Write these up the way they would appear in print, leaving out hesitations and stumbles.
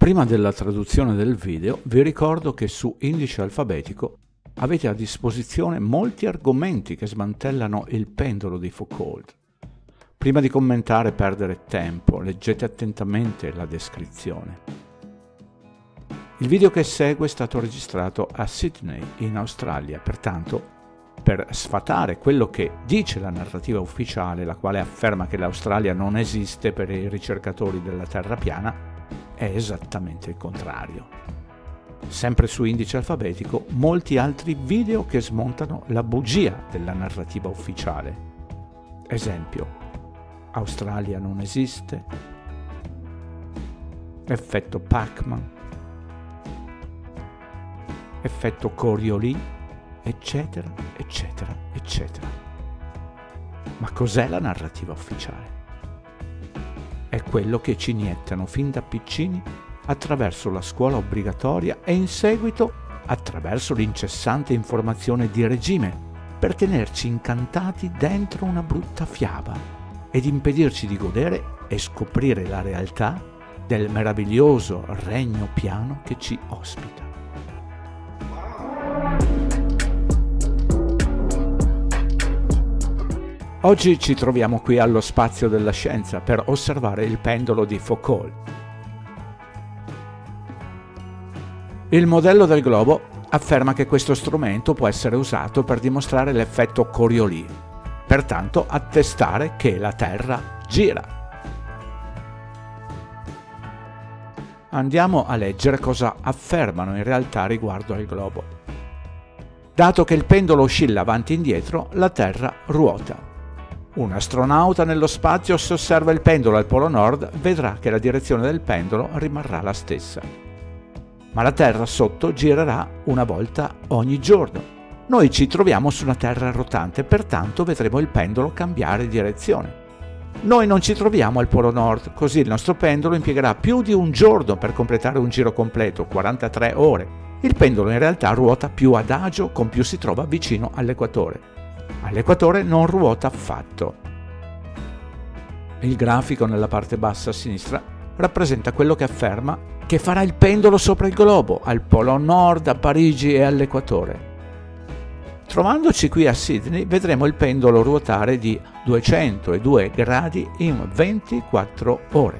Prima della traduzione del video vi ricordo che su Indice Alfabetico avete a disposizione molti argomenti che smantellano il pendolo di Foucault. Prima di commentare e perdere tempo, leggete attentamente la descrizione. Il video che segue è stato registrato a Sydney, in Australia, pertanto, per sfatare quello che dice la narrativa ufficiale, la quale afferma che l'Australia non esiste per i ricercatori della Terra piana, è esattamente il contrario. Sempre su Indice Alfabetico, molti altri video che smontano la bugia della narrativa ufficiale. Esempio: Australia non esiste, effetto Pacman, effetto Coriolis, eccetera, eccetera, eccetera. Ma cos'è la narrativa ufficiale? È quello che ci iniettano fin da piccini attraverso la scuola obbligatoria e in seguito attraverso l'incessante informazione di regime per tenerci incantati dentro una brutta fiaba ed impedirci di godere e scoprire la realtà del meraviglioso regno piano che ci ospita. Oggi ci troviamo qui allo Spazio della Scienza per osservare il pendolo di Foucault. Il modello del globo afferma che questo strumento può essere usato per dimostrare l'effetto Coriolis, pertanto attestare che la Terra gira. Andiamo a leggere cosa affermano in realtà riguardo al globo. Dato che il pendolo oscilla avanti e indietro, la Terra ruota. Un astronauta nello spazio, se osserva il pendolo al polo nord, vedrà che la direzione del pendolo rimarrà la stessa. Ma la Terra sotto girerà una volta ogni giorno. Noi ci troviamo su una Terra rotante, pertanto vedremo il pendolo cambiare direzione. Noi non ci troviamo al polo nord, così il nostro pendolo impiegherà più di un giorno per completare un giro completo, 43 ore. Il pendolo in realtà ruota più adagio con più si trova vicino all'equatore. All'equatore non ruota affatto. Il grafico nella parte bassa a sinistra rappresenta quello che afferma che farà il pendolo sopra il globo, al polo nord, a Parigi e all'equatore. Trovandoci qui a Sydney, vedremo il pendolo ruotare di 202 gradi in 24 ore.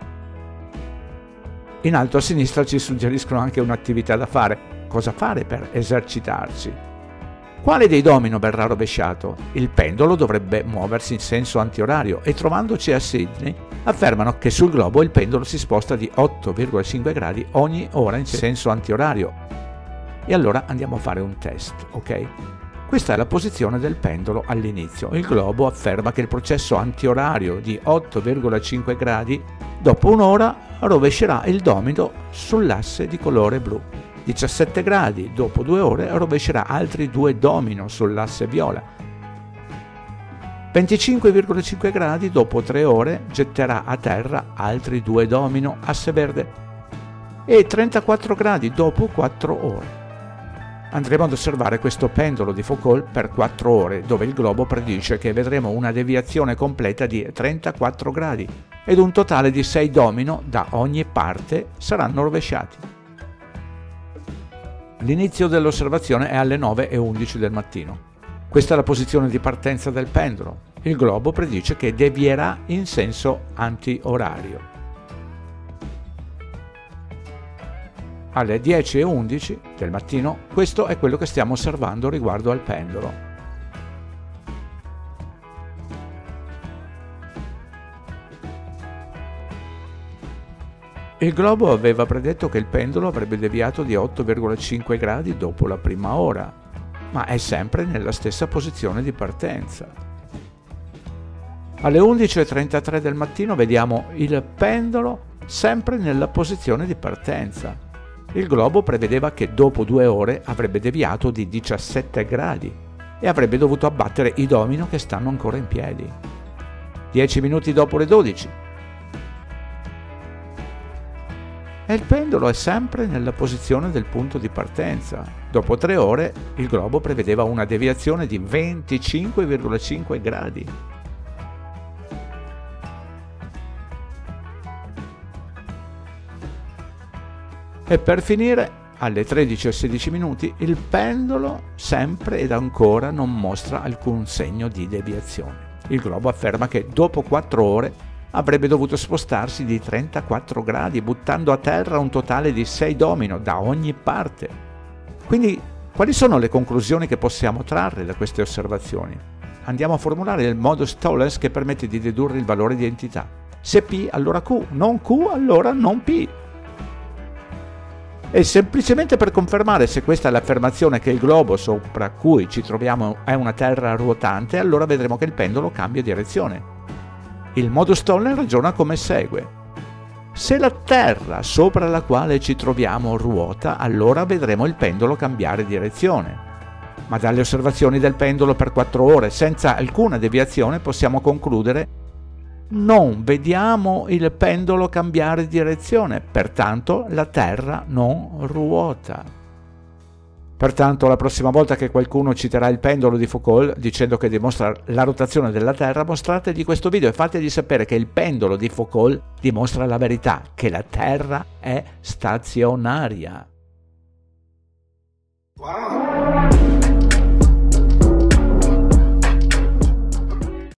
In alto a sinistra ci suggeriscono anche un'attività da fare. Cosa fare per esercitarci? Quale dei domino verrà rovesciato? Il pendolo dovrebbe muoversi in senso antiorario e trovandoci a Sydney affermano che sul globo il pendolo si sposta di 8,5 gradi ogni ora in senso antiorario. E allora andiamo a fare un test, ok? Questa è la posizione del pendolo all'inizio. Il globo afferma che il processo antiorario di 8,5 gradi dopo un'ora rovescerà il domino sull'asse di colore blu. 17 gradi, dopo 2 ore rovescerà altri 2 domino sull'asse viola. 25,5 gradi, dopo 3 ore getterà a terra altri 2 domino asse verde. E 34 gradi, dopo 4 ore. Andremo ad osservare questo pendolo di Foucault per 4 ore, dove il globo predice che vedremo una deviazione completa di 34 gradi ed un totale di 6 domino da ogni parte saranno rovesciati. L'inizio dell'osservazione è alle 9:11 del mattino. Questa è la posizione di partenza del pendolo. Il globo predice che devierà in senso antiorario. Alle 10:11 del mattino, questo è quello che stiamo osservando riguardo al pendolo. Il globo aveva predetto che il pendolo avrebbe deviato di 8,5 gradi dopo la prima ora, ma è sempre nella stessa posizione di partenza. Alle 11:33 del mattino vediamo il pendolo sempre nella posizione di partenza. Il globo prevedeva che dopo 2 ore avrebbe deviato di 17 gradi e avrebbe dovuto abbattere i domino che stanno ancora in piedi. 10 minuti dopo le 12. E il pendolo è sempre nella posizione del punto di partenza. Dopo 3 ore il globo prevedeva una deviazione di 25,5 gradi. E per finire, alle 13:16 minuti, il pendolo sempre ed ancora non mostra alcun segno di deviazione. Il globo afferma che dopo 4 ore avrebbe dovuto spostarsi di 34 gradi, buttando a terra un totale di 6 domino da ogni parte. Quindi, quali sono le conclusioni che possiamo trarre da queste osservazioni? Andiamo a formulare il modus tollens che permette di dedurre il valore di entità. Se P, allora Q, non Q, allora non P. E semplicemente per confermare se questa è l'affermazione che il globo sopra cui ci troviamo è una terra ruotante, allora vedremo che il pendolo cambia direzione. Il modus tollens ragiona come segue. Se la terra sopra la quale ci troviamo ruota, allora vedremo il pendolo cambiare direzione. Ma dalle osservazioni del pendolo per 4 ore senza alcuna deviazione possiamo concludere: non vediamo il pendolo cambiare direzione, pertanto la Terra non ruota. Pertanto la prossima volta che qualcuno citerà il pendolo di Foucault dicendo che dimostra la rotazione della Terra, mostrategli questo video e fategli sapere che il pendolo di Foucault dimostra la verità, che la Terra è stazionaria.